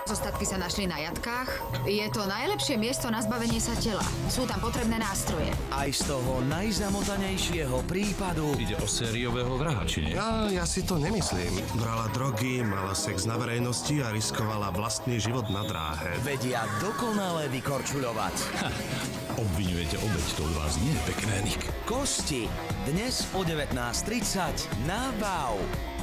Zostatky sa našli na jatkách. Je to najlepšie miesto na zbavenie sa tela. Sú tam potrebné nástroje. Aj z toho najzamotanejšieho prípadu. Ide o sériového vraha, či nie? Ja si to nemyslím. Brala drogy, mala sex na verejnosti a riskovala vlastný život na dráhe. Vedia dokonale vykorčuľovať. Obviňujete obeť, to u vás nie je pekné, Nick. Kosti. Dnes o 19:30 na Wow.